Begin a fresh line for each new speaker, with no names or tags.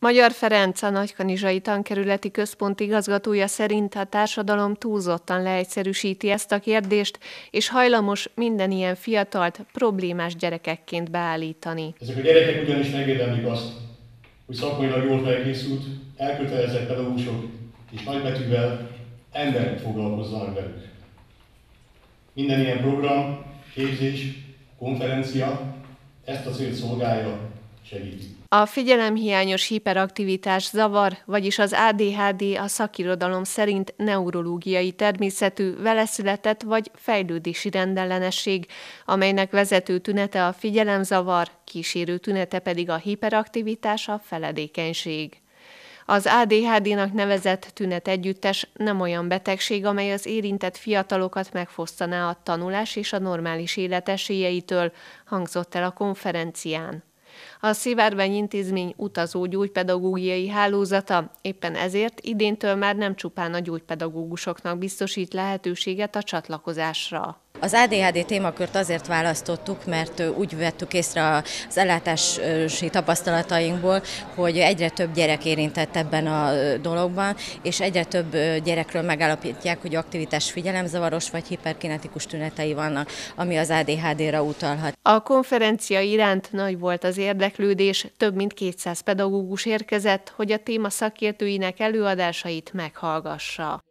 Magyar Ferenc, a Nagykanizsai Tankerületi Központ igazgatója szerint a társadalom túlzottan leegyszerűsíti ezt a kérdést, és hajlamos minden ilyen fiatalt problémás gyerekekként beállítani.
Ezek a gyerekek ugyanis megérdemlik azt, hogy szakmailag jól felkészült, elkötelezett pedagógusok és nagybetűvel emberek foglalkozzanak velük. Minden ilyen program, képzés, konferencia ezt a célt szolgálja, segíti.
A figyelemhiányos hiperaktivitás zavar, vagyis az ADHD a szakirodalom szerint neurológiai természetű, veleszületett vagy fejlődési rendellenesség, amelynek vezető tünete a figyelemzavar, kísérő tünete pedig a hiperaktivitás, a feledékenység. Az ADHD-nak nevezett tünetegyüttes nem olyan betegség, amely az érintett fiatalokat megfosztaná a tanulás és a normális élet esélyeitől, hangzott el a konferencián. A Szivárvány Intézmény utazó gyógypedagógiai hálózata éppen ezért idéntől már nem csupán a gyógypedagógusoknak biztosít lehetőséget a csatlakozásra.
Az ADHD témakört azért választottuk, mert úgy vettük észre az ellátási tapasztalatainkból, hogy egyre több gyerek érintett ebben a dologban, és egyre több gyerekről megállapítják, hogy aktivitás figyelemzavaros vagy hiperkinetikus tünetei vannak, ami az ADHD-ra utalhat.
A konferencia iránt nagy volt az érdeklődés, több mint 200 pedagógus érkezett, hogy a téma szakértőinek előadásait meghallgassa.